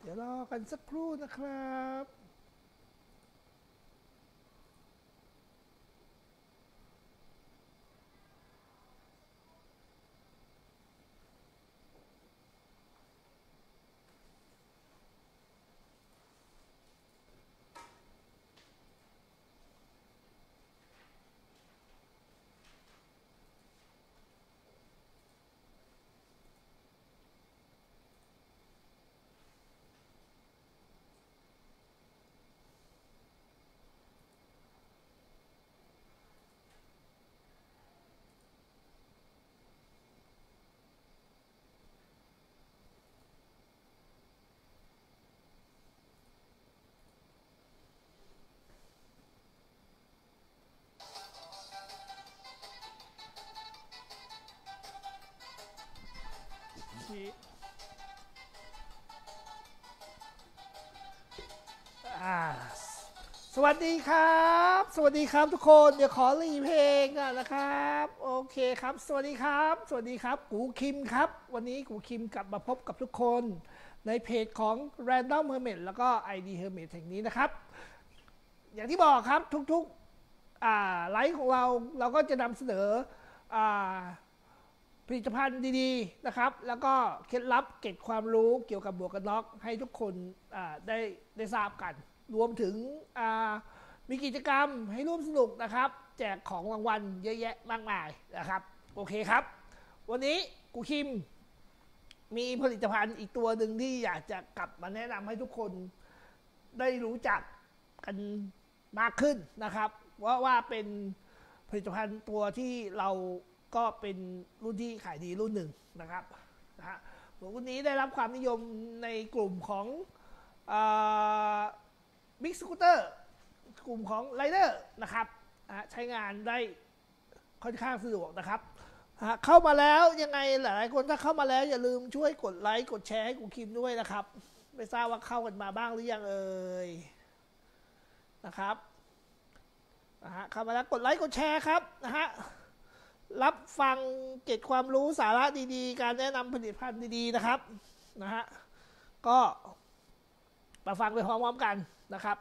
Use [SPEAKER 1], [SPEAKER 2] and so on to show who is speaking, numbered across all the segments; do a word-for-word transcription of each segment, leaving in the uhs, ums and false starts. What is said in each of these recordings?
[SPEAKER 1] ดี๋ยวรอกันสักครู่นะครับอ่าสวัสดีครับสวัสดีครับทุกคนเดี๋ยวขอรีเพลงก่อนนะครับโอเคครับสวัสดีครับสวัสดีครับกูคิมครับวันนี้กูคิมกลับมาพบกับทุกคนในเพจของ Random Hermit แล้วก็ ไอ ดี Hermit แห่งนี้นะครับอย่างที่บอกครับทุกๆไลฟ์ของเราเราก็จะนำเสนอผลิตภัณฑ์ดีๆนะครับแล้วก็เคล็ดลับเก็บความรู้เกี่ยวกับหมวกกันน็อกให้ทุกคนได้ได้ทราบกันรวมถึงมีกิจกรรมให้ร่วมสนุกนะครับแจกของรางวัลเยอะแยะมากมายนะครับโอเคครับวันนี้กูคิมมีผลิตภัณฑ์อีกตัวหนึ่งที่อยากจะกลับมาแนะนำให้ทุกคนได้รู้จักกันมากขึ้นนะครับว่าว่าเป็นผลิตภัณฑ์ตัวที่เราก็เป็นรุ่นที่ขายดีรุ่นหนึ่งนะครับนะฮะรุ่นนี้ได้รับความนิยมในกลุ่มของบิ๊กสกูตเตอร์กลุ่มของไรเดอร์นะครับใช้งานได้ค่อนข้างสะดวกนะครับเข้ามาแล้วยังไงหลายๆคนถ้าเข้ามาแล้วอย่าลืมช่วยกดไลค์กดแชร์ให้กูคิมด้วยนะครับไม่ทราบว่าเข้ากันมาบ้างหรือยังเอ่ยนะครับนะฮะเข้ามาแล้วกดไลค์กดแชร์ครับนะฮะรับฟังเก็บความรู้สาระดีๆการแนะนำผลิตภัณฑ์ดีๆนะครับนะฮะก็มาฟังไปพร้อมๆกันนะครับ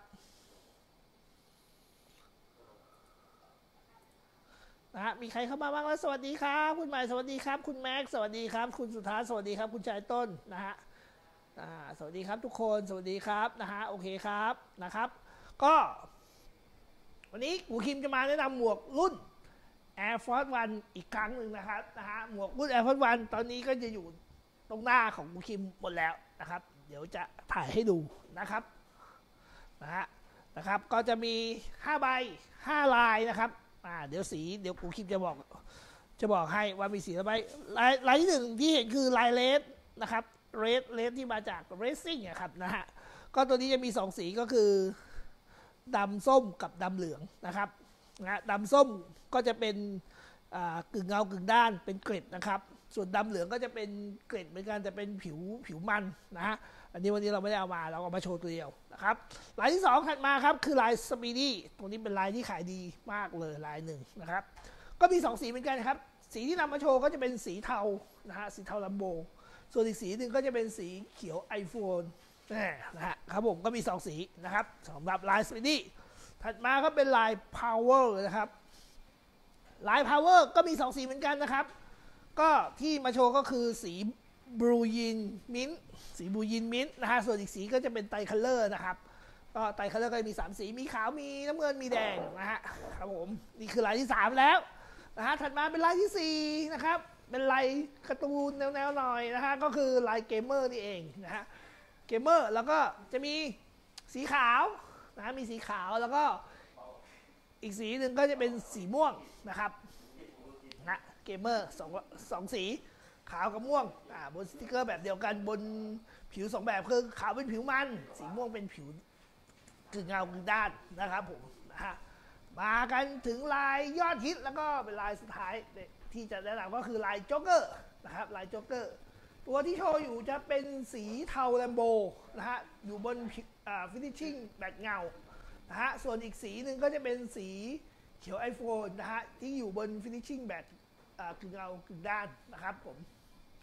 [SPEAKER 1] นะฮะมีใครเข้ามาบ้างแล้วสวัสดีครับคุณใหม่สวัสดีครับคุณแม็กสวัสดีครับคุณสุธาสวัสดีครับคุณชายต้นนะฮะสวัสดีครับทุกคนสวัสดีครับนะฮะโอเคครับนะครับก็วันนี้กูคิมจะมาแนะนำหมวกรุ่น Air Force One อีกครั้งหนึ่งนะครับนะฮะหมวกรุ่น Air Force One ตอนนี้ก็จะอยู่ตรงหน้าของกูคิมหมดแล้วนะครับเดี๋ยวจะถ่ายให้ดูนะครับนะฮะนะครับก็จะมีห้าใบห้าลายนะครับอ่าเดี๋ยวสีเดี๋ยวกูคิมจะบอกจะบอกให้ว่ามีสีอะไรลายลายที่หนึ่งที่เห็นคือลายเลสนะครับเรดเลสที่มาจากเรซซิ่งนะครับนะฮะก็ตัวนี้จะมีสองสีก็คือดำส้มกับดำเหลืองนะครับนะดำส้มก็จะเป็นกึ่งเงากึ่งด้านเป็นเกล็ดนะครับส่วนดำเหลืองก็จะเป็นเกล็ดเหมือนกันแต่เป็นผิวผิวมันนะฮะอันนี้วันนี้เราไม่ได้เอามาเราเอามาโชว์ตัวเดียวนะครับลายที่สองถัดมาครับคือลายสปีดี้ตรงนี้เป็นลายที่ขายดีมากเลยลายหนึ่งนะครับก็มีสองสีเหมือนกันครับสีที่นำมาโชว์ก็จะเป็นสีเทานะฮะสีเทาลัมโบส่วนอีกสีหนึ่งก็จะเป็นสีเขียว iPhone นะฮะครับผมก็มีสองสีนะครับสำหรับลายสปีดี้ถัดมาก็เป็นลาย Power นะครับลาย Power ก็มีสองสีเหมือนกันนะครับก็ที่มาโชว์ก็คือสีบลูยินมิ้นสีบลูยินมิ้นนะฮะส่วนอีกสีก็จะเป็นไตรคัลเลอร์นะครับก็ไตรคัลเลอร์ก็มีสามสีมีขาวมีน้ำเงินมีแดงนะฮะครับผมนี่คือลายที่สามแล้วนะฮะถัดมาเป็นลายที่สี่นะครับเป็นลายการ์ตูนแนวๆหน่อยนะฮะก็คือลายเกมเมอร์นี่เองนะฮะเกมเมอร์แล้วก็จะมีสีขาวนะมีสีขาวแล้วก็อีกสีหนึ่งก็จะเป็นสีม่วงนะครับนะเกมเมอร์สองสองสีขาวกับม่วงอ่าบนสติกเกอร์แบบเดียวกันบนผิวสองแบบคือขาวเป็นผิวมันสีม่วงเป็นผิวกึ่งเงากึ่งด้านนะครับผมนะฮะมากันถึงลายยอดฮิตแล้วก็เป็นลายสุดท้ายที่จะแนะนำก็คือลายโจ๊กเกอร์นะครับลายโจ๊กเกอร์ตัวที่โชว์อยู่จะเป็นสีเทาแลมโบนะฮะอยู่บนฟินิชชิ่งแบบเงานะฮะส่วนอีกสีหนึ่งก็จะเป็นสีเขียว iPhone นะฮะที่อยู่บนฟินิชชิ่งแบบกึ่งเงากึ่งด้านนะครับผม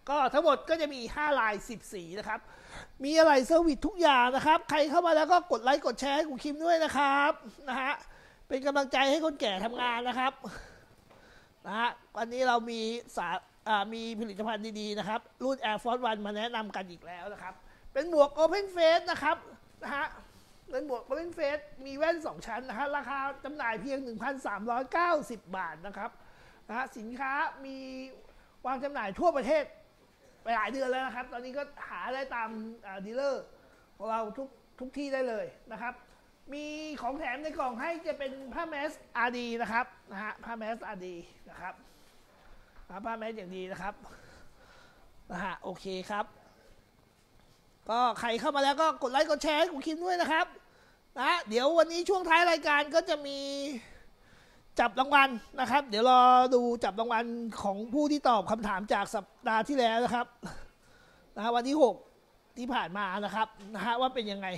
[SPEAKER 1] ก็ทั้งหมดก็จะมีห้าลายสิบสีนะครับมีอะไรเซอร์วิสทุกอย่างนะครับใครเข้ามาแล้วก็กดไลค์กดแชร์ให้กูคิมด้วยนะครับนะฮะเป็นกำลังใจให้คนแก่ทำงานนะครับนะฮะวันนี้เรามีสามีผลิตภัณฑ์ดีๆนะครับรุ่น Air Force One มาแนะนำกันอีกแล้วนะครับเป็นหมวก Open Face นะครับนะฮะเป็นหมวก Open Face มีแว่นสองชั้นนะฮะราคาจำหน่ายเพียง หนึ่งพันสามร้อยเก้าสิบ บาทนะครับนะฮะสินค้ามีวางจำหน่ายทั่วประเทศไปหลายเดือนแล้วนะครับตอนนี้ก็หาได้ตามดีลเลอร์ของเราทุกทุกที่ได้เลยนะครับมีของแถมในกล่องให้จะเป็นผ้าแมส อาร์ ดี นะครับนะฮะผ้าแมส อาร์ ดี นะครับผ้าแมสอย่างดีนะครับนะฮะโอเคครับก็ใครเข้ามาแล้วก็กดไลค์กดแชร์ให้กูคิมด้วยนะครับนะเดี๋ยววันนี้ช่วงท้ายรายการก็จะมีจับรางวัลนะครับเดี๋ยวรอดูจับรางวัลของผู้ที่ตอบคำถามจากสัปดาห์ที่แล้วนะครับนะวันที่หกที่ผ่านมานะครับนะฮะว่าเป็นยังไง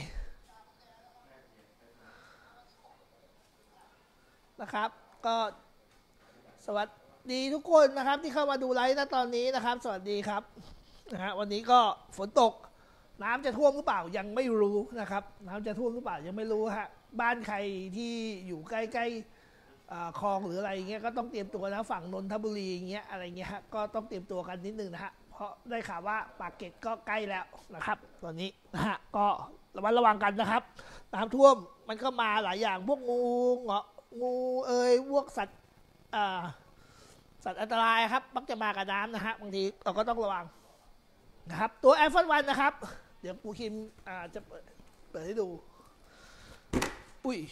[SPEAKER 1] นะครับก็สวัสดีทุกคนนะครับที่เข้ามาดูไลฟ์ณตอนนี้นะครับสวัสดีครับนะฮะวันนี้ก็ฝนตกน้ำจะท่วมหรือเปล่ายังไม่รู้นะครับน้ำจะท่วมหรือเปล่ายังไม่รู้ฮะบ้านใครที่อยู่ใกล้ๆคลองหรืออะไรเงี้ยก็ต้องเตรียมตัวนะฝั่งนนทบุรีเงี้ยอะไรเงี้ยฮะก็ต้องเตรียมตัวกันนิดนึงนะฮะเพราะได้ข่าวว่าปากเกร็ดก็ใกล้แล้วนะครับตอนนี้นะฮะก็ระมัดระวังกันนะครับน้ำท่วมมันก็มาหลายอย่างพวกงูเงาะงูเอ่ยพวกสัตว์สัตว์อันตรายครับมักจะมากับน้ำนะฮะบางทีเราก็ต้องระวังนะครับตัว Air Force One นะครับเดี๋ยวปูคิมจะเปิดเปิดให้ดูอุ้ย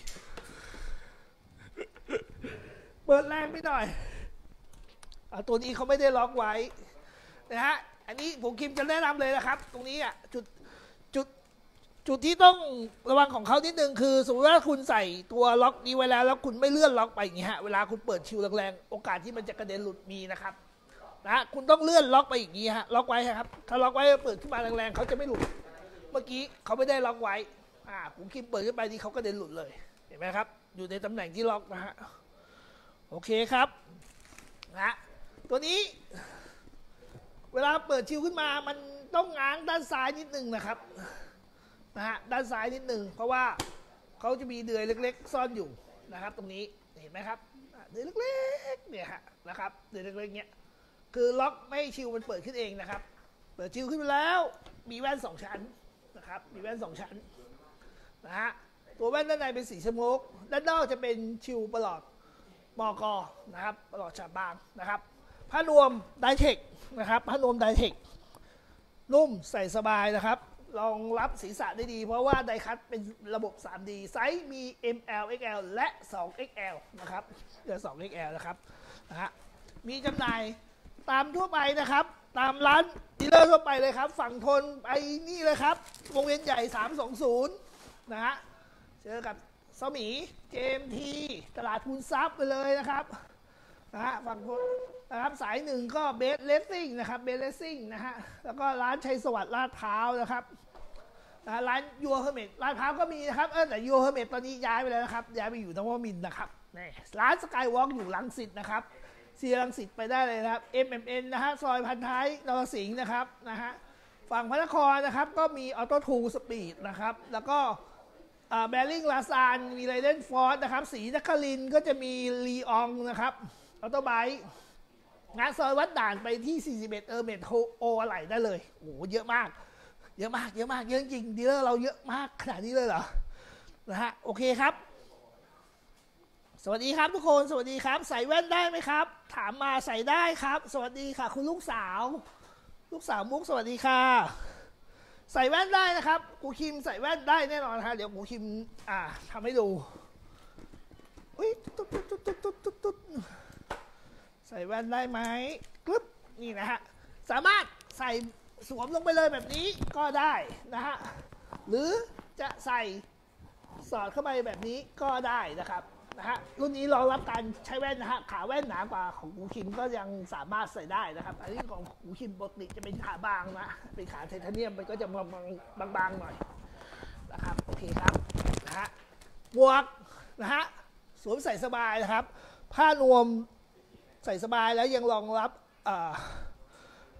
[SPEAKER 1] เปิดแรงไปหน่อยตัวนี้เขาไม่ได้ล็อกไว้นะฮะอันนี้ปูคิมจะแนะนำเลยนะครับตรงนี้อ่ะจุดจุดจุดที่ต้องระวังของเขานิดนึงคือสมมติว่าคุณใส่ตัวล็อกนี้ไว้แล้วแล้วคุณไม่เลื่อนล็อกไปอย่างนี้ฮะเวลาคุณเปิดชิวแรงๆโอกาสที่มันจะกระเด็นหลุดมีนะครับนะคุณต้องเลื่อนล็อกไปอย่างนี้ฮะล็อกไว้ครับถ้าล็อกไว้เปิดขึ้นมาแรงๆเขาจะไม่หลุดเมื่อกี้เขาไม่ได้ล็อกไว้อ่าผมคิดเปิดขึ้นไปที่เขากระเด็นหลุดเลยเห็นไหมครับอยู่ในตำแหน่งที่ล็อกนะฮะโอเคครับนะตัวนี้เวลาเปิดชิวขึ้นมามันต้องง้างด้านซ้ายนิดนึงนะครับนะฮะด้านซ้ายนิดหนึ่งเพราะว่าเขาจะมีเดือยเล็กๆซ่อนอยู่นะครับตรงนี้เห็นไหมครับเดือยเล็กๆเนี่ยฮะนะครับเดือยเล็กๆเนี้ยคือล็อกไม่ให้ชิวมันเปิดขึ้นเองนะครับเปิดชิวขึ้นไปแล้วมีแว่นสองชั้นนะครับมีแว่นสองชั้นนะฮะตัวแว่นด้านในเป็นสีสโมกด้านนอกจะเป็นชิวประหลอดมอกอนะครับประหลอดฉาบบางนะครับผ้านวมไดเทคนะครับผ้านวมไดเทคนุ่มใส่สบายนะครับรองรับศีรษะได้ดีเพราะว่าไดคัตเป็นระบบ ทรี ดี ไซส์มี เอ็ม แอล เอ็กซ์ แอล และ ทู เอ็กซ์ แอล นะครับเดี๋ยว ทู เอ็กซ์ แอล นะครับนะฮะมีจำหน่ายตามทั่วไปนะครับตามร้านดีลเลอร์ทั่วไปเลยครับฝั่งทนไปนี่เลยครับวงเวียนใหญ่สามสองศูนย์นะฮะเจอกับสมีเจมทีตลาดทุนทรัพย์ไปเลยนะครับนะฮะฝั่งทนนะครับสายหนึ่งก็เบสเลสซิ่งนะครับเบสเลสซิ่งนะฮะแล้วก็ร้านชัยสวัสดิ์ลาดพร้าวนะครับนะร้านยูเฮอร์เมตลาดพร้าวก็มีนะครับเออแต่ยูเฮอร์เมตตอนนี้ย้ายไปแล้วนะครับย้ายไปอยู่นวมินทร์นะครับนี่ร้านสกายวอล์กอยู่รังสิตนะครับเซียรังสิตไปได้เลยนะครับ เอ็ม เอ็ม เอ็น นะฮะซอยพันท้ายนรสิงห์นะครับนะฮะฝั่งพระนครนะครับก็มีออโต้ทูสปีดนะครับแล้วก็แบริ่งลาซานมีไรเดนฟอร์ดนะครับสีนครินก็จะมีลีอองนะครับออโต้ไบค์งานซอยวัดด่านไปที่สี่สิบเอ็ดเออร์เมทโออะไรได้เลยโอ้โหเยอะมากเยอะมากเยอะมากเยอะจริงดีลเลอร์เราเยอะมากขนาดนี้เลยเหรอนะฮะโอเคครับสวัสดีครับทุกคนสวัสดีครับใส่แว่นได้ไหมครับถามมาใส่ได้ครับสวัสดีค่ะคุณลูกสาวลูกสาวมุกสวัสดีค่ะใส่แว่นได้นะครับกูคิมใส่แว่นได้แน่นอนฮะเดี๋ยวกูคิมอ่าทำให้ดูอุ้ยตุ๊ดตุ๊ดตุ๊ดตุ๊ดตุ๊ดตุ๊ดใส่แว่นได้ไหมกรึ๊บนี่นะฮะสามารถใส่สวมลงไปเลยแบบนี้ก็ได้นะฮะหรือจะใส่สอดเข้าไปแบบนี้ก็ได้นะครับนะฮะรุ่นนี้รองรับการใช้แว่นนะฮะขาแว่นหนากว่าของกูคิมก็ยังสามารถใส่ได้นะครับอันนี้ของกูคิมปกติจะเป็นขาบางนะเป็นขาไทเทเนียมมันก็จะบางบางๆหน่อยนะครับโอเคครับนะฮะหมวกนะฮะสวมใส่สบายนะครับผ้านวมใส่สบายแล้วยังรองรับ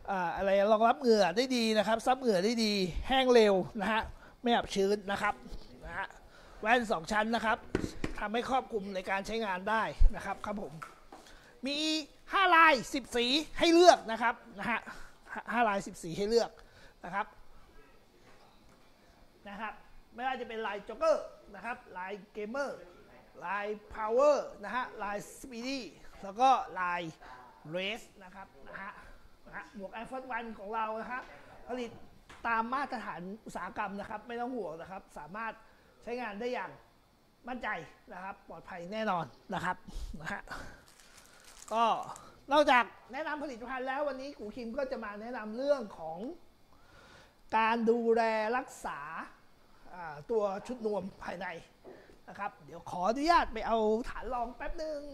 [SPEAKER 1] อะไรรองรับเหงื่อได้ดีนะครับซับเหงื่อได้ดีแห้งเร็วนะฮะไม่อับชื้นนะครับนะฮะแว่นสองชั้นนะครับทำให้ครอบคลุมในการใช้งานได้นะครับครับผมมีห้าลายสิบสีให้เลือกนะครับนะฮะห้าลายสิบสีให้เลือกนะครับนะครับไม่ว่าจะเป็นลายจ็อกเกอร์นะครับลายเกมเมอร์ลายพาวเวอร์นะฮะลายสปีดี้แล้วก็ลายเรสนะครับนะฮะนะฮะหมวก Air Force One ของเรานะฮะผลิตตามมาตรฐานอุตสาหกรรมนะครับไม่ต้องห่วงนะครับสามารถใช้งานได้อย่างมั่นใจนะครับปลอดภัยแน่นอนนะครับนะฮะก็นอกจากแนะนำผลิตภัณฑ์แล้ววันนี้กูคิมก็จะมาแนะนำเรื่องของการดูแลรักษาตัวชุดนวมภายในนะครับเดี๋ยวขออนุญาตไปเอาฐานรองแป๊บหนึ่ง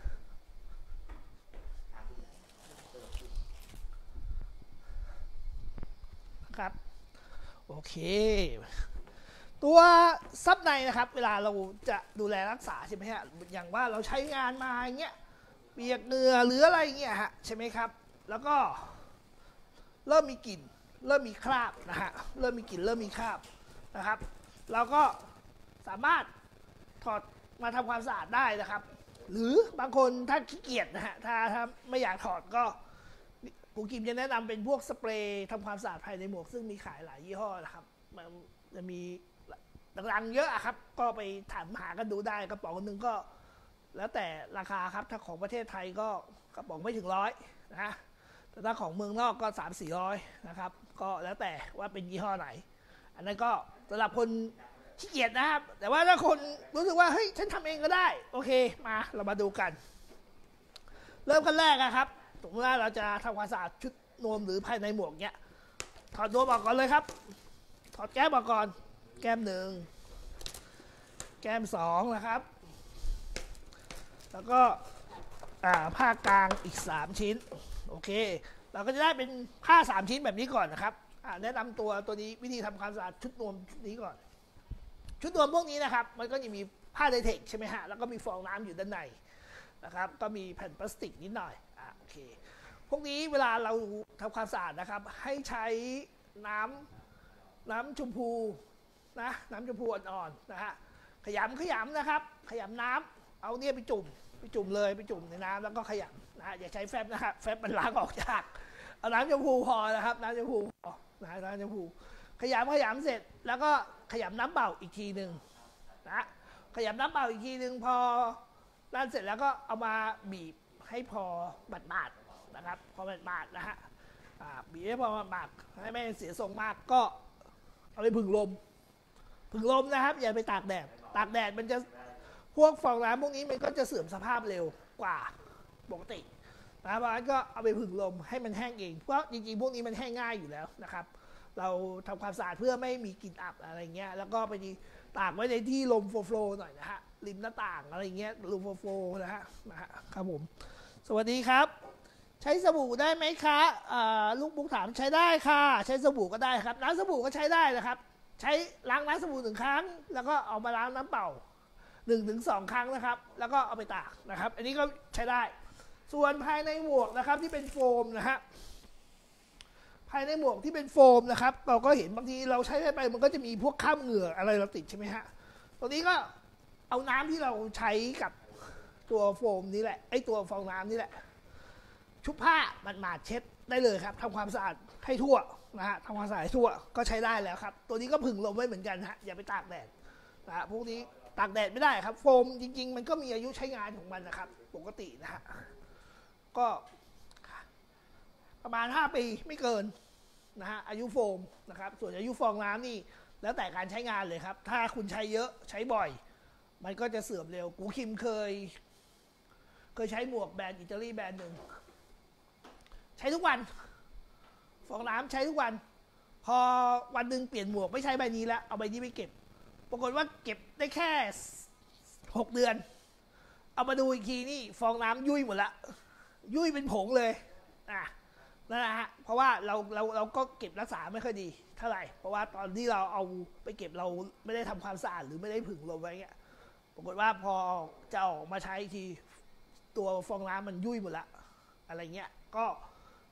[SPEAKER 1] ครับโอเคตัวซับในนะครับเวลาเราจะดูแลรักษาใช่ไหมฮะอย่างว่าเราใช้งานมาอย่างเงี้ยเปียกเหงื่อหรืออะไรเงี้ยฮะใช่ไหมครับแล้วก็เริ่มมีกลิ่นเริ่มมีคราบนะฮะเริ่มมีกลิ่นเริ่มมีคราบนะครับเราก็สามารถถอดมาทำความสะอาดได้นะครับหรือบางคนถ้าขี้เกียจนะฮะถ้าถ้าไม่อยากถอดก็กูกิมจะแนะนำเป็นพวกสเปรย์ทำความสะอาดภายในหมวกซึ่งมีขายหลายยี่ห้อนะครับมันจะมีดังๆเยอะครับก็ไปถามหากันดูได้กระป๋องหนึ่งก็แล้วแต่ราคาครับถ้าของประเทศไทยก็กระป๋องไม่ถึงร้อยนะแต่ถ้าของเมืองนอกก็สามสี่ร้อยนะครับก็แล้วแต่ว่าเป็นยี่ห้อไหนอันนั้นก็สำหรับคนขี้เกียจนะครับแต่ว่าถ้าคนรู้สึกว่าเฮ้ยฉันทำเองก็ได้โอเคมาเรามาดูกันเริ่มกันแรกนะครับสมมติว่าเราจะทำความสะอาดชุดนวมหรือภายในหมวกเนี้ยถอดนวมออกก่อนเลยครับถอดแก้มออกก่อนแก้มหนึ่งแก้มสองนะครับแล้วก็ผ้ากลางอีกสามชิ้นโอเคเราก็จะได้เป็นผ้าสามชิ้นแบบนี้ก่อนนะครับแนะนำตัวตัวนี้วิธีทำความสะอาดชุดนวมชุดนี้ก่อนชุดนวมพวกนี้นะครับมันก็จะมีผ้าไดเทคใช่ไหมฮะแล้วก็มีฟองน้ำอยู่ด้านในนะครับก็มีแผ่นพลาสติกนิดหน่อยอ่าโอเคพวกนี้เวลาเราทำความสะอาดนะครับให้ใช้น้ำน้ำชมพูนะน้ำชมพูอ่อนๆนะฮะขยำขยำนะครับขยำน้ำเอาเนี่ยไปจุ่มไปจุ่มเลยไปจุ่มในน้ำแล้วก็ขยำนะฮะอย่าใช้แฟบนะครับแฟบมันล้างออกยากเอาน้ำชมพูพอนะครับน้ำชมพูพอนะน้ำชมพูขยำขยำเสร็จแล้วก็ขยำน้ำเปล่าอีกทีหนึ่งนะขยำน้ำเปล่าอีกทีหนึ่งพอนั่นเสร็จแล้วก็เอามาบีบให้พอบาดบาดนะครับพอบาดบาดนะฮะบีบให้พอบาดบาดให้ไม่เสียทรงมากก็เอาไปผึ่งลมผึ่งลมนะครับอย่าไปตากแดดตากแดดมันจะพวกฟองน้ำพวกนี้มันก็จะเสื่อมสภาพเร็วกว่าปกตินะเพราะฉะนั้นก็เอาไปผึ่งลมให้มันแห้งเองเพราะจริงๆพวกนี้มันแห้งง่ายอยู่แล้วนะครับเราทำความสะอาดเพื่อไม่มีกลิ่นอับอะไรเงี้ยแล้วก็ไปตากไว้ในที่ลมโฟล์หน่อยนะฮะริมหน้าต่างอะไรเงี้ยลมโฟล์นะฮะนะฮะครับผมสวัสดีครับใช้สบู่ได้ไหมคะลูกบุ๊กถามใช้ได้ค่ะใช้สบู่ก็ได้ครับน้ำสบู่ก็ใช้ได้นะครับใช้ล้างน้ำสบู่หนึ่งครั้งแล้วก็เอามาล้างน้ำเปล่าหนึ่งถึงสองครั้งนะครับแล้วก็เอาไปตากนะครับอันนี้ก็ใช้ได้ส่วนภายในหมวกนะครับที่เป็นโฟมนะฮะภายในหมวกที่เป็นโฟมนะครับเราก็เห็นบางทีเราใช้ไปมันก็จะมีพวกข้ามเหงื่ออะไรเราติดใช่ไหมฮะตรงนี้ก็เอาน้ำที่เราใช้กับตัวโฟมนี้แหละไอตัวฟองน้ำนี่แหละชุบผ้ามันมาเช็ดได้เลยครับทำความสะอาดให้ทั่วนะฮะทำความสะอาดให้ทั่วก็ใช้ได้แล้วครับตัวนี้ก็ผึ่งลมไว้เหมือนกันฮะอย่าไปตากแดดนะฮะพวกนี้ตากแดดไม่ได้ครับโฟมจริงๆมันก็มีอายุใช้งานของมันนะครับปกตินะฮะก็ประมาณห้าปีไม่เกินนะฮะอายุโฟมนะครับส่วนอายุฟองน้ำนี่แล้วแต่การใช้งานเลยครับถ้าคุณใช้เยอะใช้บ่อยมันก็จะเสื่อมเร็วกูคิมเคยเคยใช้หมวกแบรนด์อิตาลีแบรนด์หนึ่งใช้ทุกวันฟองน้ำใช้ทุกวันพอวันหนึ่งเปลี่ยนหมวกไม่ใช้ใบนี้แล้วเอาใบนี้ไปเก็บปรากฏว่าเก็บได้แค่หกเดือนเอามาดูอีกทีนี่ฟองน้ำยุ่ยหมดละยุ่ยเป็นผงเลยอ่ะนั่นแหละฮะเพราะว่าเราเราเราก็เก็บรักษาไม่ค่อยดีเท่าไหร่เพราะว่าตอนที่เราเอาไปเก็บเราไม่ได้ทำความสะอาดหรือไม่ได้ผึ่งลมไว้เงี้ยปรากฏว่าพอจะออกมาใช้ทีตัวฟองน้ำมันยุ่ยหมดละอะไรเงี้ยก็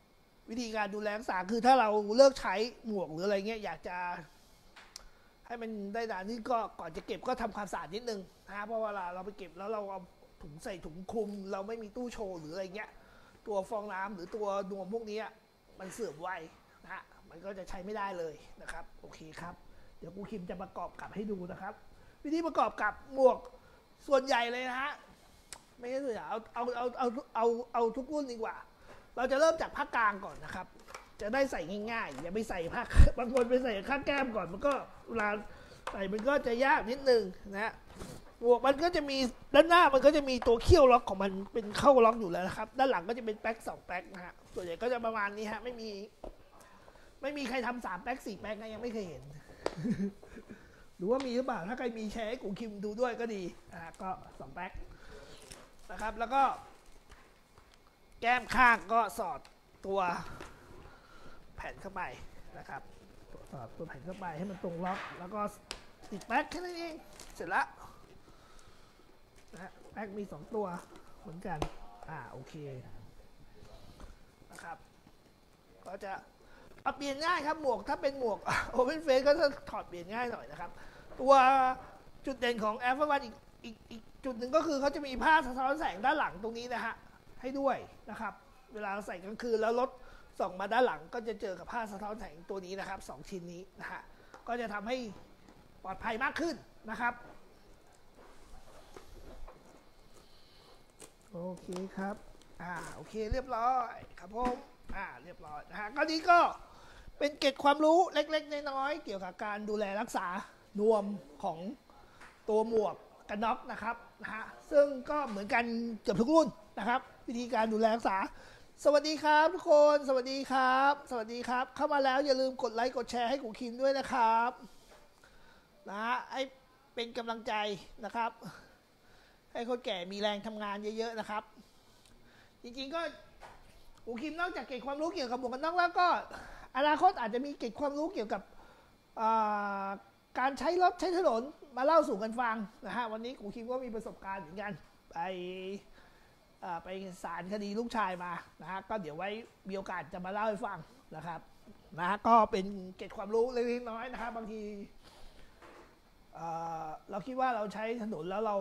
[SPEAKER 1] วิธีการดูแลรักษาคือถ้าเราเลิกใช้หมวกหรืออะไรเงี้ยอยากจะให้มันได้นานนี่ก็ก่อนจะเก็บก็ทำความสะอาดนิดนึงนะเพราะเวลาเราไปเก็บแล้วเราเอาถุงใส่ถุงคลุมเราไม่มีตู้โชว์หรืออะไรเงี้ยตัวฟองน้ำหรือตัวนวมพวกนี้มันเสื่อมไวนะฮะมันก็จะใช้ไม่ได้เลยนะครับโอเคครับเดี๋ยวครูคิมจะประกอบกับให้ดูนะครับ วิธีประกอบกับหมวกส่วนใหญ่เลยนะฮะไม่ใช่ส่วนใหญ่เอาเอาเอาเอาเอาเอาทุกรุ่นดีกว่าเราจะเริ่มจากผ้ากลางก่อนนะครับจะได้ใส่ง่ายๆอย่าไปใส่ผ้าบางคนไปใส่ข้างแก้มก่อนมันก็เวลาใส่มันก็จะยากนิดนึงนะหมวกมันก็จะมีด้านหน้ามันก็จะมีตัวเขี้ยวล็อกของมันเป็นเข้าล็อกอยู่แล้วนะครับด้านหลังก็จะเป็นแป๊กสองแป๊กนะฮะส่วนใหญ่ก็จะประมาณนี้ฮะไม่มีไม่มีใครทำสามแป๊กสี่แป๊กนะยังไม่เคยเห็นหรือว่ามีหรือเปล่าถ้าใครมีแชร์ให้กูคิมดูด้วยก็ดีอ่าก็สองแป๊กนะครับแล้วก็แก้มข้างก็สอดตัวแผ่นเข้าไปนะครับสอดตัวแผ่นเข้าไปให้มันตรงล็อกแล้วก็ติดแป๊กแค่นั้นเองเสร็จแล้วนะแป๊กมีสองตัวเหมือนกันอ่าโอเคนะครับก็จะเอาเปลี่ยนง่ายครับหมวกถ้าเป็นหมวกโอเพนเฟสก็จะถอดเปลี่ยนง่ายหน่อยนะครับตัวจุดเด่นของแอร์ฟวันอีกอีกอีกจุดหนึ่งก็คือเขาจะมีผ้าสะท้อนแสงด้านหลังตรงนี้นะฮะให้ด้วยนะครับเวลาใส่กลางคืนแล้วรถส่องมาด้านหลังก็จะเจอกับผ้าสะท้อนแสงตัวนี้นะครับสองชิ้นนี้นะฮะก็จะทำให้ปลอดภัยมากขึ้นนะครับโอเคครับอ่าโอเคเรียบร้อยครับผมอ่าเรียบร้อยนะฮะก็นี้ก็เป็นเกร็ดความรู้เล็กๆน้อยๆเกี่ยวกับการดูแลรักษานวมของตัวหมวกกันน็อกนะครับนะฮะซึ่งก็เหมือนกันเกือบทุกรุ่นนะครับวิธีการดูแลรักษาสวัสดีครับทุกคนสวัสดีครับสวัสดีครับเข้ามาแล้วอย่าลืมกดไลค์กดแชร์ให้กูคิมด้วยนะครับนะฮะให้เป็นกำลังใจนะครับให้คนแก่มีแรงทำงานเยอะๆนะครับจริงๆก็กูคิมนอกจากเก็บความรู้เกี่ยวกับหมวกกันน็อกแล้วก็อนาคตอาจจะมีเก็บความรู้เกี่ยวกับการใช้รถใช้ถนนมาเล่าสู่กันฟังนะฮะวันนี้กูคิมก็มีประสบการณ์เหมือนกันไปไปศาลคดีลูกชายมานะฮะก็เดี๋ยวไว้มีโอกาสจะมาเล่าให้ฟังนะครับนะฮะก็เป็นเก็บความรู้เล็กๆน้อยๆนะครับบางทีเราคิดว่าเราใช้ถนนแล้วเรา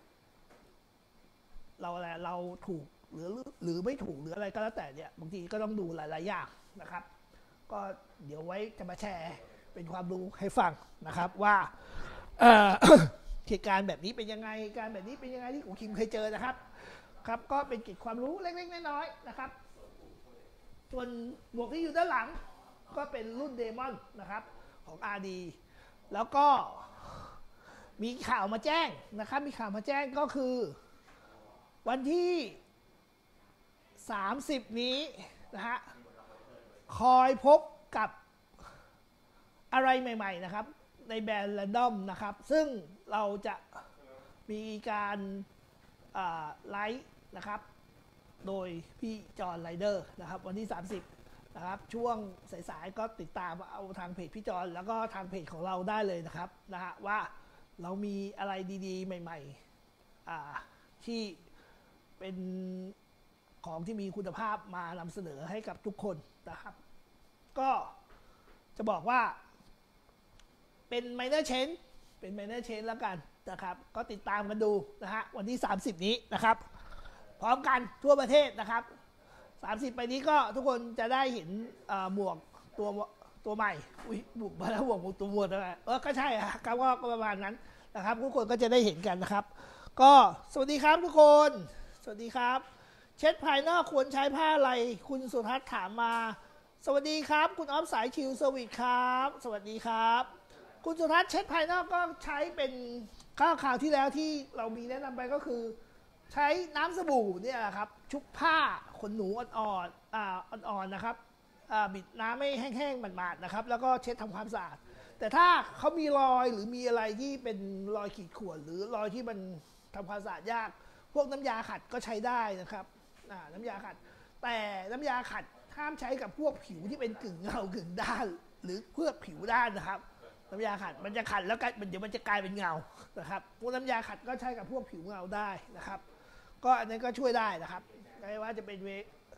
[SPEAKER 1] เราอะไรเราถูกหรือหรือไม่ถูกหรืออะไรก็แล้วแต่เนี่ยบางทีก็ต้องดูหลายๆอย่างนะครับก็เดี๋ยวไว้จะมาแชร์เป็นความรู้ให้ฟังนะครับว่าเหตุการณ์แบบนี้เป็นยังไงการแบบนี้เป็นยังไงที่กูคิมเคยเจอนะครับครับก็เป็นเกร็ดความรู้เล็กๆน้อยๆนะครับส่วนหมวกที่อยู่ด้านหลังก็เป็นรุ่นเดมอนนะครับของ อาร์ ดี แล้วก็มีข่าวมาแจ้งนะครับมีข่าวมาแจ้งก็คือวันที่สามสิบนี้นะฮะคอยพบกับอะไรใหม่ๆนะครับในแบรนด์ Random นะครับซึ่งเราจะมีการไลฟ์นะครับโดยพี่จอห์นไรเดอร์นะครับวันที่สามสิบนะครับช่วงสายๆก็ติดตามเอาทางเพจพี่จอห์นแล้วก็ทางเพจของเราได้เลยนะครับนะฮะว่าเรามีอะไรดีๆใหม่ๆที่เป็นของที่มีคุณภาพมานำเสนอให้กับทุกคนนะครับก็จะบอกว่าเป็น minor change เป็น minor change แล้วกันนะครับก็ติดตามกันดูนะฮะวันที่สามสิบนี้นะครับพร้อมกันทั่วประเทศนะครับสามสิบไปนี้ก็ทุกคนจะได้เห็นหมวกตัวตัวใหม่อุ้ยบุกมาแล้วหมวกตัวหมวกอะไรเออก็ใช่ครับก็ประมาณนั้นนะครับทุกคนก็จะได้เห็นกันนะครับก็สวัสดีครับทุกคนสวัสดีครับเช็ดภายนอกควรใช้ผ้าอะไรคุณสุทัศน์ถามมาสวัสดีครับคุณออฟสายชิวสวิตครับสวัสดีครับคุณสุทัศน์เช็ดภายนอกก็ใช้เป็นข้าวข่าวที่แล้วที่เรามีแนะนำไปก็คือใช้น้ำสบู่เนี่ยครับชุบผ้าขนหนูอ่อนๆอ่าอ่อนๆนะครับอ่าบิดน้ำไม่แห้งๆหมาดๆนะครับแล้วก็เช็ดทำความสะอาดแต่ถ้าเขามีรอยหรือมีอะไรที่เป็นรอยขีดข่วนหรือรอยที่มันทำความสะอาดยากพวกน้ำยาขัดก็ใช้ได้นะครับน้ำยาขัดแต่น้ำยาขัดห้ามใช้กับพวกผิวที่เป็นกึ่งเงากึ่งด้านหรือเพื่อผิวด้านนะครับน้ำยาขัดมันจะขัดแล้วมันเดี๋ยวมันจะกลายเป็นเงานะครับพวกน้ำยาขัดก็ใช้กับพวกผิวเงาได้นะครับก็อันนี้ก็ช่วยได้นะครับไม่ว่าจะเป็นเว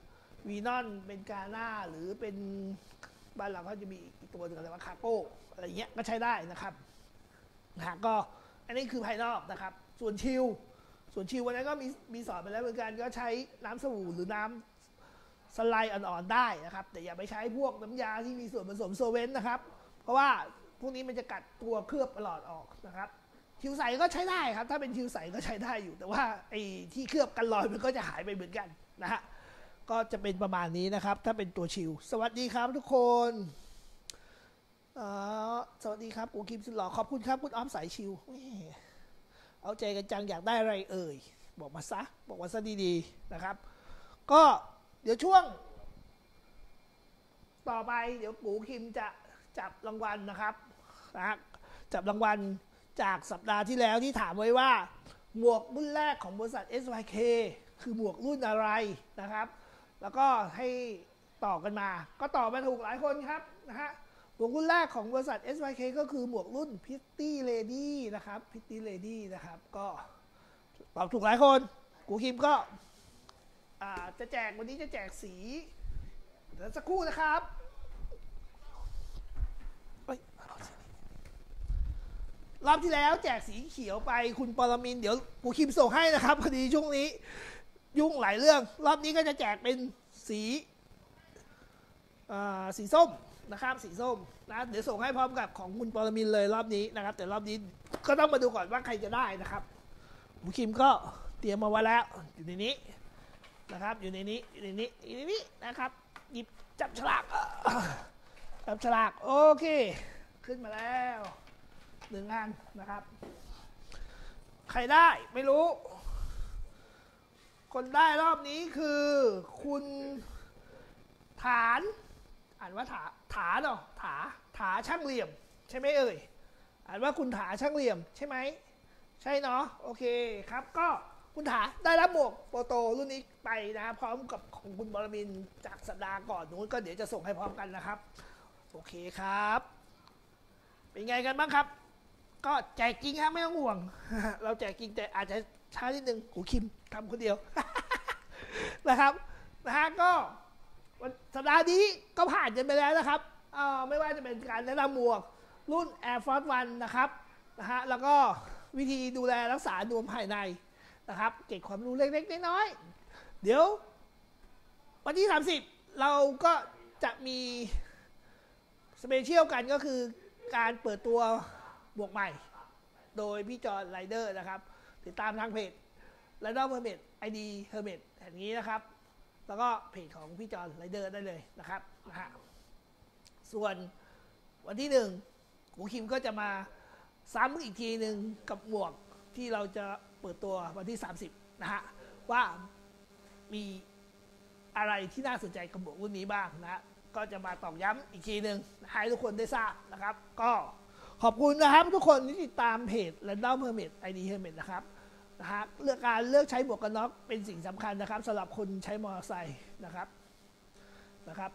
[SPEAKER 1] วีนอนเป็นกาหน้าหรือเป็นบ้านเราก็จะมีอีกตัวหนึ่งอะไรว่าคาโก้อะไรเงี้ยก็ใช้ได้นะครับนะฮะก็อันนี้คือภายนอกนะครับส่วนชิลส่วนชิลวันนั้นก็มีมีสอนไปแล้วเหมือนกันก็ใช้น้ำสบู่หรือน้ำสไลด์อ่อนๆได้นะครับแต่อย่าไปใช้พวกน้ำยาที่มีส่วนผสมโซเวนต์นะครับเพราะว่าพวกนี้มันจะกัดตัวเคลือบหลอดออกนะครับชิวใสก็ใช้ได้ครับถ้าเป็นชิวใสก็ใช้ได้อยู่แต่ว่าไอ้ที่เคลือบกันรอยมันก็จะหายไปเหมือนกันนะฮะก็จะเป็นประมาณนี้นะครับถ้าเป็นตัวชิวสวัสดีครับทุกคนสวัสดีครับกูคิมสุดหล่อขอบคุณครับคุณอ้อมสายชิวเอาใจกันจังอยากได้อะไรเอ่ยบอกมาซะบอกมาซะดีๆนะครับก็เดี๋ยวช่วงต่อไปเดี๋ยวกูคิมจะจับรางวัลนะครับนะจับรางวัลจากสัปดาห์ที่แล้วที่ถามไว้ว่าหมวกรุ่นแรกของบริษัท เอส วาย เค คือหมวกรุ่นอะไรนะครับแล้วก็ให้ต่อกันมาก็ตอบมาถูกหลายคนครับนะฮะหมวกรุ่นแรกของบริษัท เอส วาย เค ก็คือหมวกรุ่น Pretty Lady นะครับ Pretty Lady นะครับก็ตอบถูกหลายคนกูคิมก็จะแจกวันนี้จะแจกสีเดี๋ยวสักครู่นะครับรอบที่แล้วแจกสีเขียวไปคุณปรมินเดี๋ยวกูคิมส่งให้นะครับพอดีช่วงนี้ยุ่งหลายเรื่องรอบนี้ก็จะแจกเป็นสีสีส้มนะครับสีส้มนะเดี๋ยวส่งให้พร้อมกับของคุณปรมินเลยรอบนี้นะครับแต่รอบนี้ก็ต้องมาดูก่อนว่าใครจะได้นะครับกูคิมก็เตรียมมาไว้แล้วอยู่ในนี้นะครับอยู่ในนี้อยู่ในนี้อยู่ในนี้นะครับหยิบจับฉลากจับฉลากโอเคขึ้นมาแล้วหนึ่งงานนะครับใครได้ไม่รู้คนได้รอบนี้คือคุณฐานอ่านว่าถาถาเนาะถาถาช่างเหลี่ยมใช่ไหมเอ่ยอ่านว่าคุณถาช่างเหลี่ยมใช่ไหมใช่เนาะโอเคครับก็คุณถาได้รับหมวกโปโตรุ่นนี้ไปนะพร้อมกับของคุณบรมินจากสัปดาห์ก่อนนู้นก็เดี๋ยวจะส่งให้พร้อมกันนะครับโอเคครับเป็นไงกันบ้างครับก็แจกจริงครับไม่ต้องห่วงเราแจกจริงแต่อาจจะช้านิดนึงกูคิมทำคนเดียวนะครับนะฮะก็สัปดาห์นี้ก็ผ่านกันไปแล้วนะครับไม่ว่าจะเป็นการแนะนำหมวกรุ่น Air Force One นะครับนะฮะแล้วก็วิธีดูแลรักษานวมภายในนะครับเก็บความรู้เล็กๆน้อยๆเดี๋ยววันที่สามสิบเราก็จะมีสเปเชียลกันก็คือการเปิดตัวบวกใหม่โดยพี่จอห์นไรเดอร์นะครับติดตามทางเพจ Random Hermit ไอ ดี Hermit แห่งนี้นะครับแล้วก็เพจของพี่จอห์นไรเดอร์ได้เลยนะครับนะฮะส่วนวันที่หนึ่งกูคิมก็จะมาซ้ำอีกทีหนึ่งกับหมวกที่เราจะเปิดตัววันที่สามสิบนะฮะว่ามีอะไรที่น่าสนใจกับหมวกรุ่นนี้บ้างนะก็จะมาตอกย้ำอีกทีหนึ่งให้ทุกคนได้ทราบนะครับก็ขอบคุณนะครับทุกคนที่ติดตามเพจ Random Hermit ไอ ดี Hermit นะครับนะฮะเลือกการเลือกใช้หมวกกันน็อกเป็นสิ่งสำคัญนะครับสำหรับคนใช้มอเตอร์ไซค์นะครับนะครับ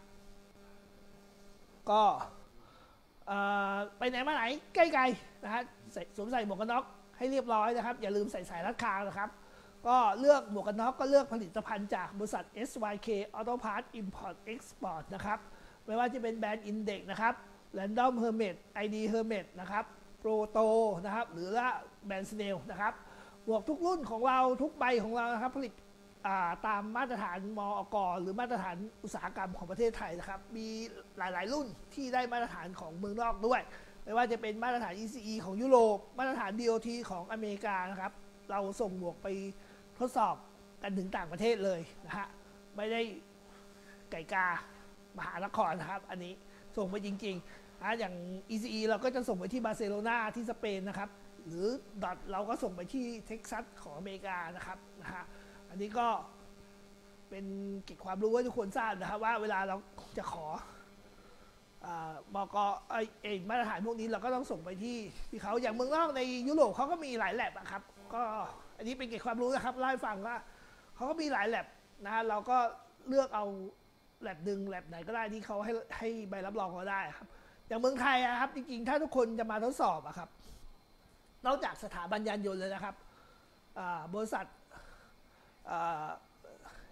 [SPEAKER 1] ก็ไปไหนมาไหนใกล้ๆนะฮะสวมใส่หมวกกันน็อกให้เรียบร้อยนะครับอย่าลืมใส่สายรัดคางนะครับก็เลือกหมวกกันน็อกก็เลือกผลิตภัณฑ์จากบริษัท เอส วาย เค Auto Parts Import Export นะครับไม่ว่าจะเป็นแบรนด์ Index นะครับ Random Hermit ไอ ดี Hermit นะครับ Proto นะครับหรือว่าแบรนด์ Snell นะครับหมวกทุกรุ่นของเราทุกใบของเรานะครับผลิตตามมาตรฐานมอก.หรือมาตรฐานอุตสาหกรรมของประเทศไทยนะครับมีหลายๆรุ่นที่ได้มาตรฐานของเมืองนอกด้วยไม่ว่าจะเป็นมาตรฐาน อี ซี อี ของยุโรปมาตรฐาน ดี โอ ที ของอเมริกานะครับเราส่งหมวกไปทดสอบกันถึงต่างประเทศเลยนะฮะไม่ได้ไก่กามหานครนะครับอันนี้ส่งไปจริงๆนะอย่าง อี ซี อี เราก็จะส่งไปที่บาร์เซโลนาที่สเปนนะครับหรือดอทเราก็ส่งไปที่เท็กซัสของอเมริกานะครับนะฮะอันนี้ก็เป็นเก็บความรู้ให้ทุกคนทราบนะครับว่าเวลาเราจะขอมกไอมาตรฐานพวกนี้เราก็ต้องส่งไปที่ที่เขาอย่างเมืองนอกในยุโรปเขาก็มีหลายแลบครับก็อันนี้เป็นเก็บความรู้นะครับเล่าให้ฟังว่าเขาก็มีหลายแลบนะฮะเราก็เลือกเอาแลบดึงแลบไหนก็ได้ที่เขาให้ให้ใบรับรองเราได้ครับอย่างเมืองไทยนะครับจริงๆถ้าทุกคนจะมาทดสอบอะครับนอกจากสถาบันยานยนต์เลยนะครับบริษัท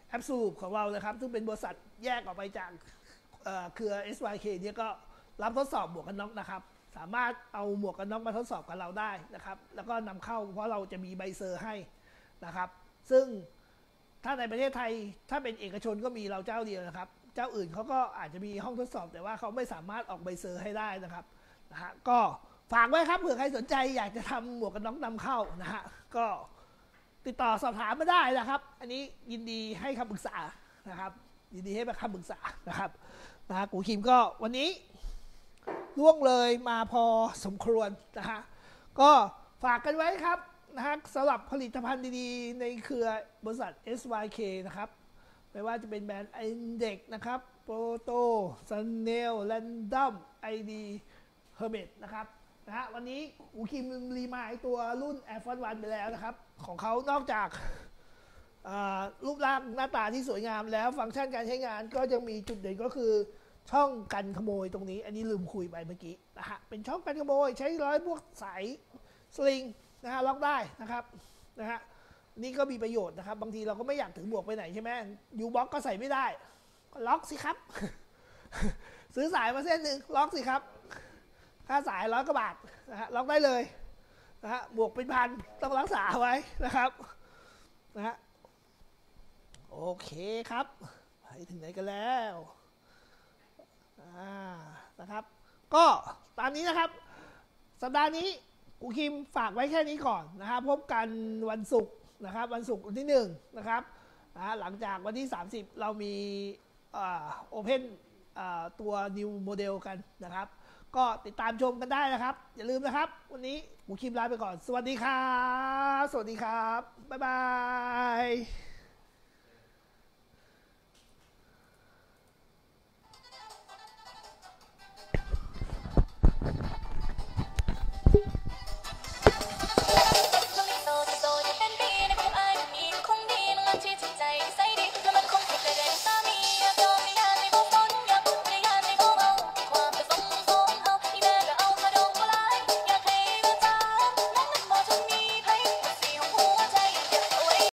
[SPEAKER 1] แอปซูของเรานะครับซึ่งเป็นบริษัทแยกออกไปจากเครือ เอส วาย เค เนี่ยก็รับทดสอบหมวกกันน็อกนะครับสามารถเอาหมวกกันน็อกมาทดสอบกับเราได้นะครับแล้วก็นำเข้าเพราะเราจะมีใบเซอร์ให้นะครับซึ่งถ้าในประเทศไทยถ้าเป็นเอกชนก็มีเราเจ้าเดียวนะครับเจ้าอื่นเขาก็อาจจะมีห้องทดสอบแต่ว่าเขาไม่สามารถออกใบเซอร์ให้ได้นะครับนะฮะก็ฝากไว้ครับเผื่อใครสนใจอยากจะทำหมวกกันน็อกนำเข้านะฮะก็ติดต่อสอบถามมาได้นะครับอันนี้ยินดีให้คำปรึกษานะครับยินดีให้คำปรึกษานะครับนะฮะกูคิมก็วันนี้ล่วงเลยมาพอสมควรนะฮะก็ฝากกันไว้ครับนะฮะสำหรับผลิตภัณฑ์ดีๆในเครือบริษัท เอส วาย เค นะครับไม่ว่าจะเป็นแบรนด์ Index นะครับโปรโตซันเนลแรนดัมไอดีเฮอร์เมตนะครับนะฮะวันนี้อูคิมรีมายตัวรุ่น Air Force วันไปแล้วนะครับของเขานอกจากรูปร่างหน้าตาที่สวยงามแล้วฟังก์ชันการใช้งานก็ยังมีจุดเด่นก็คือช่องกันขโมยตรงนี้อันนี้ลืมคุยไปเมื่อกี้นะฮะเป็นช่องกันขโมยใช้ร้อยพวกสายสลิงนะฮะล็อกได้นะครับนะฮะนี่ก็มีประโยชน์นะครับบางทีเราก็ไม่อยากถือหมวกไปไหนใช่ไหมยูบ็อกก็ใส่ไม่ได้ก็ล็อกสิครับ ซื้อสายมาเส้นหนึ่งล็อกสิครับค่าสายร้อยกว่าบาทนะฮะล็อกได้เลยนะฮะหมวกเป็นพันต้องรักษาไว้นะครับนะฮะโอเคครับไปถึงไหนกันแล้วนะครับก็ตามนี้นะครับสัปดาห์นี้กูคิมฝากไว้แค่นี้ก่อนนะครับพบกันวันศุกร์นะครับวันศุกร์วันที่หนึ่งนะครับนะหลังจากวันที่สามสิบเรามีโอเพนตัว New Model กันนะครับก็ติดตามชมกันได้นะครับอย่าลืมนะครับวันนี้กูคิมลาไปก่อนสวัสดีครับสวัสดีครับบ๊ายบาย